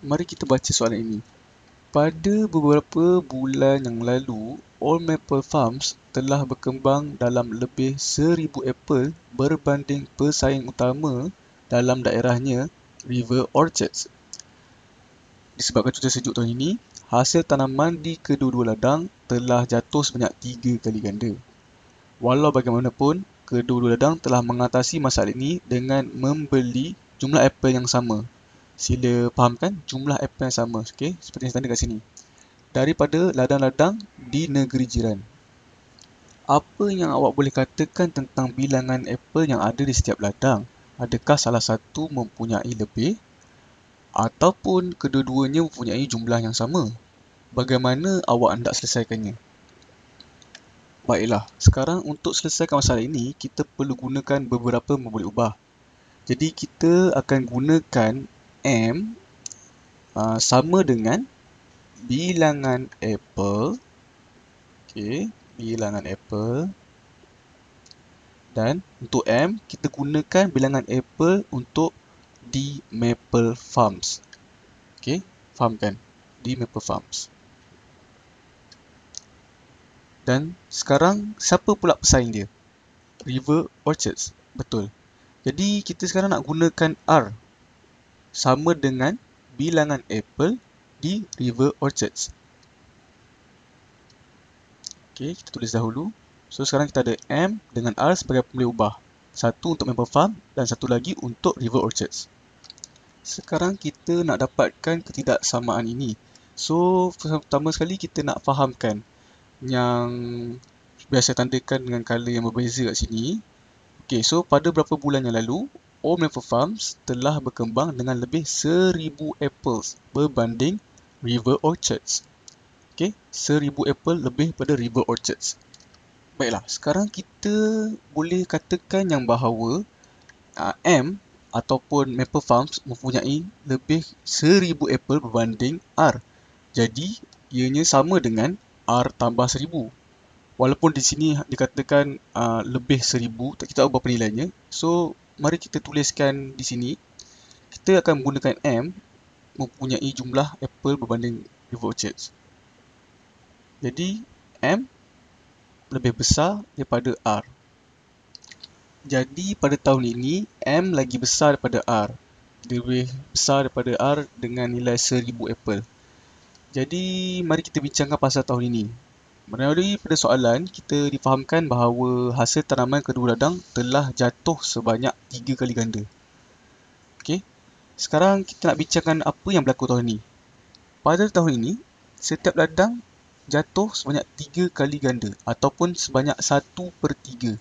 Mari kita baca soalan ini. Pada beberapa bulan yang lalu, Old Maple Farms telah berkembang dalam lebih 1,000 apel berbanding pesaing utama dalam daerahnya, River Orchards. Disebabkan cuaca sejuk tahun ini, hasil tanaman di kedua-dua ladang telah jatuh sebanyak 3 kali ganda. Walau bagaimanapun, kedua-dua ladang telah mengatasi masalah ini dengan membeli jumlah apel yang sama. Sila fahamkan jumlah apel yang sama, okey? Seperti yang saya tanda kat sini. Daripada ladang-ladang di negeri jiran. Apa yang awak boleh katakan tentang bilangan apel yang ada di setiap ladang? Adakah salah satu mempunyai lebih ataupun kedua-duanya mempunyai jumlah yang sama? Bagaimana awak hendak selesaikannya? Baiklah, sekarang untuk selesaikan masalah ini, kita perlu gunakan beberapa memboleh ubah. Jadi kita akan gunakan M sama dengan bilangan apel. Okey, bilangan apel. Dan untuk M, kita gunakan bilangan apel untuk di Maple Farms. Okey, fahamkan? Di Maple Farms. Dan sekarang, siapa pula pesaing dia? River Orchards. Betul. Jadi, kita sekarang nak gunakan R sama dengan bilangan apel di River Orchards. Okey, kita tulis dahulu. So, sekarang kita ada M dengan R sebagai pemboleh ubah. Satu untuk Maple Farm dan satu lagi untuk River Orchards. Sekarang kita nak dapatkan ketidaksamaan ini. So, pertama sekali kita nak fahamkan yang biasa tandakan dengan color yang berbeza kat sini. Okey, so pada beberapa bulan yang lalu, Old Maple Farms telah berkembang dengan lebih 1,000 apples berbanding River Orchards. Okey, 1,000 apple lebih pada River Orchards. Baiklah, sekarang kita boleh katakan yang bahawa M ataupun Maple Farms mempunyai lebih 1,000 apple berbanding R. Jadi, ianya sama dengan R tambah 1,000. Walaupun di sini dikatakan lebih 1,000, kita tahu berapa nilainya. So, mari kita tuliskan di sini. Kita akan menggunakan M mempunyai jumlah apple berbanding River Orchards. Jadi, M lebih besar daripada R. Jadi, pada tahun ini, M lagi besar daripada R. Dia lebih besar daripada R dengan nilai 1,000 apple. Jadi, mari kita bincangkan pasal tahun ini. Melalui pada soalan, kita difahamkan bahawa hasil tanaman kedua ladang telah jatuh sebanyak 3 kali ganda. Okey. Sekarang kita nak bincangkan apa yang berlaku tahun ini. Pada tahun ini, setiap ladang jatuh sebanyak 3 kali ganda ataupun sebanyak 1/3.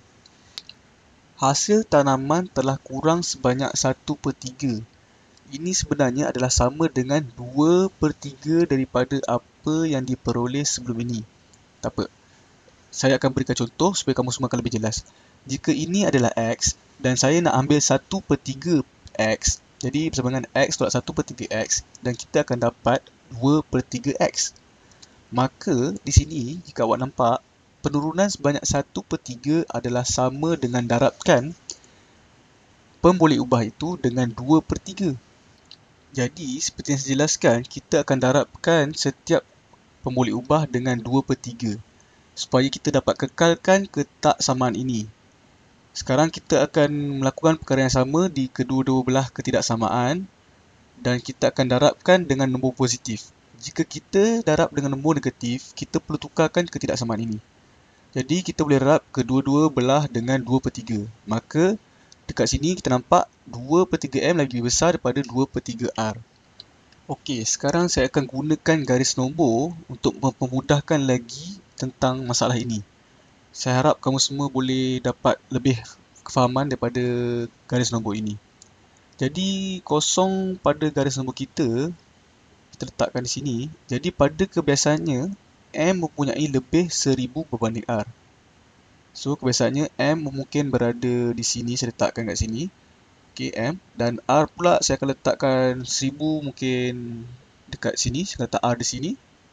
Hasil tanaman telah kurang sebanyak 1/3. Ini sebenarnya adalah sama dengan 2/3 daripada apa yang diperoleh sebelum ini. Tak apa. Saya akan berikan contoh supaya kamu semua akan lebih jelas. Jika ini adalah X dan saya nak ambil 1/3 X, jadi bersama dengan X tolak 1/3 X dan kita akan dapat 2/3 X. Maka di sini jika awak nampak penurunan sebanyak 1/3 adalah sama dengan darabkan pemboleh ubah itu dengan 2/3. Jadi seperti yang saya jelaskan, kita akan darabkan setiap pemboleh ubah dengan 2/3 supaya kita dapat kekalkan ketaksamaan ini. Sekarang kita akan melakukan perkara yang sama di kedua-dua belah ketidaksamaan dan kita akan darabkan dengan nombor positif. Jika kita darab dengan nombor negatif, kita perlu tukarkan ketidaksamaan ini. Jadi kita boleh darab kedua-dua belah dengan 2/3. Maka dekat sini kita nampak 2/3M lebih besar daripada 2/3R. Okey, sekarang saya akan gunakan garis nombor untuk mempermudahkan lagi tentang masalah ini. Saya harap kamu semua boleh dapat lebih kefahaman daripada garis nombor ini. Jadi, kosong pada garis nombor kita letakkan di sini. Jadi, pada kebiasaannya, M mempunyai lebih 1,000 berbanding R. So, kebiasaannya M mungkin berada di sini, saya letakkan kat sini. Okay, M. Dan R pula saya akan letakkan 1,000 mungkin dekat sini. Saya letak R di sini.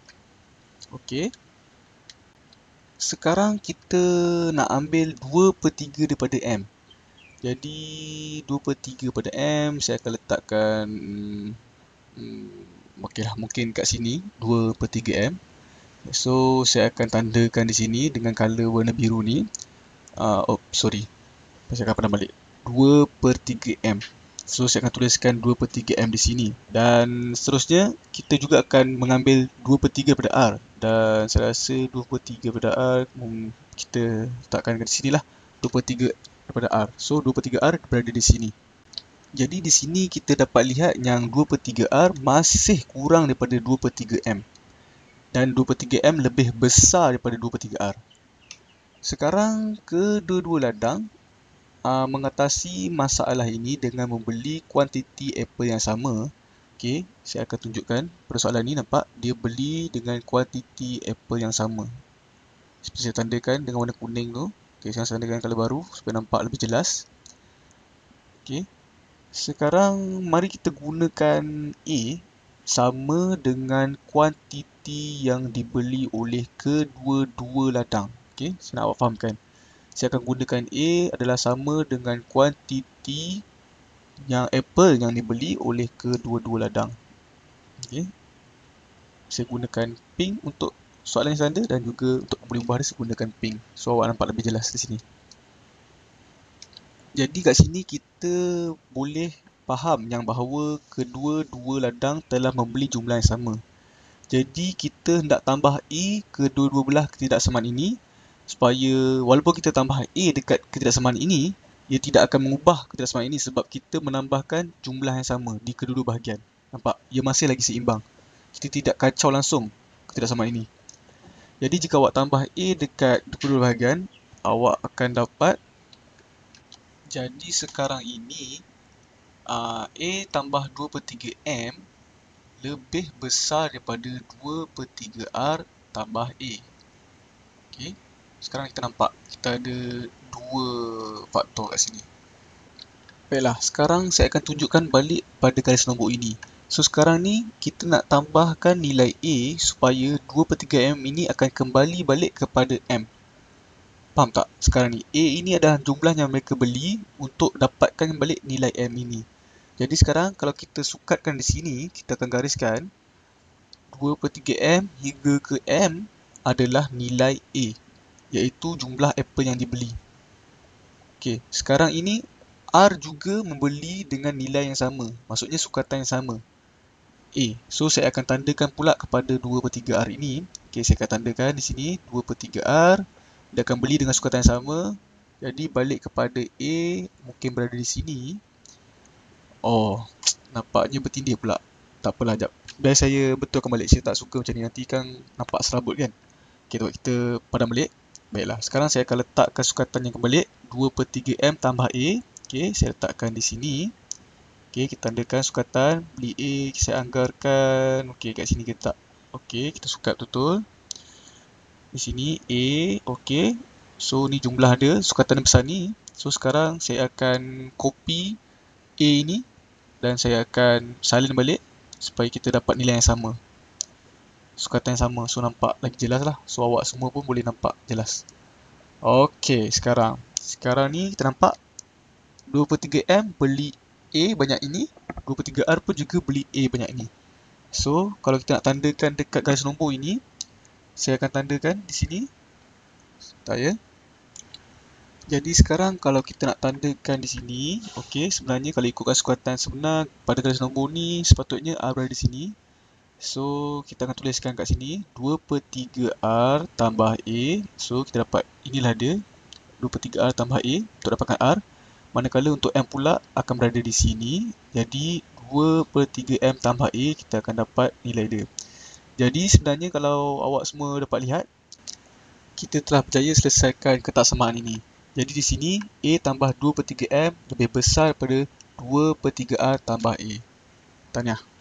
Okey. Sekarang kita nak ambil 2/3 daripada M. Jadi 2/3 pada M saya akan letakkan Okeylah, mungkin kat sini 2/3 M. So saya akan tandakan di sini dengan color warna biru ni. Sorry, saya akan pandang balik. 2/3 M. So saya akan tuliskan 2/3 M di sini. Dan seterusnya kita juga akan mengambil 2/3 pada R. Dan saya rasa 2/3 pada R kita letakkan di sini lah. 2/3 daripada R. So 2/3 R berada di sini. Jadi di sini kita dapat lihat yang 2/3 R masih kurang daripada 2/3 M. Dan 2/3 M lebih besar daripada 2/3 R. Sekarang kedua-dua ladang mengatasi masalah ini dengan membeli kuantiti apple yang sama. Okey, saya akan tunjukkan pada soalan ni, nampak dia beli dengan kuantiti apple yang sama. Seperti saya tandakan dengan warna kuning tu. Okey, sekarang saya tandakan color baru supaya nampak lebih jelas. Okey. Sekarang mari kita gunakan A sama dengan kuantiti yang dibeli oleh kedua-dua ladang. Okey, saya nak awak fahamkan. Saya akan gunakan A adalah sama dengan kuantiti yang apple yang dibeli oleh kedua-dua ladang. Okey. Saya gunakan pink untuk soalan yang standard dan juga untuk boleh ubah dia saya gunakan pink. So awak nampak lebih jelas di sini. Jadi kat sini kita boleh faham yang bahawa kedua-dua ladang telah membeli jumlah yang sama. Jadi kita hendak tambah A kedua-dua belah ketidaksamaan ini supaya walaupun kita tambah A dekat ketidaksamaan ini, ia tidak akan mengubah ketidaksamaan ini sebab kita menambahkan jumlah yang sama di kedua-dua bahagian. Nampak? Ia masih lagi seimbang. Kita tidak kacau langsung ketidaksamaan ini. Jadi jika awak tambah A dekat kedua-dua bahagian, awak akan dapat, jadi sekarang ini A tambah 2/3 M lebih besar daripada 2/3 R tambah A. Okey. Sekarang kita nampak kita ada dua faktor kat sini. Baiklah, sekarang saya akan tunjukkan balik pada garis nombor ini. So sekarang ni kita nak tambahkan nilai A supaya 2/3 M ini akan kembali balik kepada M. Faham tak? Sekarang ni A ini adalah jumlah yang mereka beli untuk dapatkan balik nilai M ini. Jadi sekarang kalau kita sukatkan di sini, kita akan gariskan 2/3 M hingga ke M adalah nilai A, iaitu jumlah apple yang dibeli. Okey, sekarang ini R juga membeli dengan nilai yang sama, maksudnya sukatan yang sama, A. So saya akan tandakan pula kepada 2/3 R ini. Okey, saya akan tandakan di sini 2/3 R, dia akan beli dengan sukatan yang sama. Jadi balik kepada A mungkin berada di sini. Oh, nampaknya bertindih pula. Tak apalah, jap. Biar saya betulkan balik. Saya tak suka macam ni, nanti kan nampak serabut kan. Okey, kita padam balik. Baiklah, sekarang saya akan letakkan sukatan yang kembali 2/3 M tambah A. Okey, saya letakkan di sini. Okey, kita tandakan sukatan beli A, saya anggarkan. Okey, kat sini kita tak. Okey, kita sukat betul. Di sini A, okey. So ni jumlah dia, sukatan besar ni. So sekarang saya akan copy A ini dan saya akan salin balik supaya kita dapat nilai yang sama, sukatan yang sama. So nampak lagi jelas lah. So awak semua pun boleh nampak jelas. Okey, sekarang ni kita nampak 2/3 M beli A banyak ini, 2/3 R pun juga beli A banyak ini. So kalau kita nak tandakan dekat garis nombor ini, saya akan tandakan di sini. Sebentar ya. Jadi sekarang kalau kita nak tandakan di sini, okey, sebenarnya kalau ikutkan sukatan sebenar pada garis nombor ni, sepatutnya R berada di sini. So kita akan tuliskan kat sini 2/3 R tambah A. So kita dapat inilah dia, 2/3 R tambah A untuk dapatkan R. Manakala untuk M pula akan berada di sini. Jadi 2/3 M tambah A, kita akan dapat nilai dia. Jadi sebenarnya kalau awak semua dapat lihat, kita telah berjaya selesaikan ketaksamaan ini. Jadi di sini A tambah 2/3 M lebih besar daripada 2/3 R tambah A. Tahniah.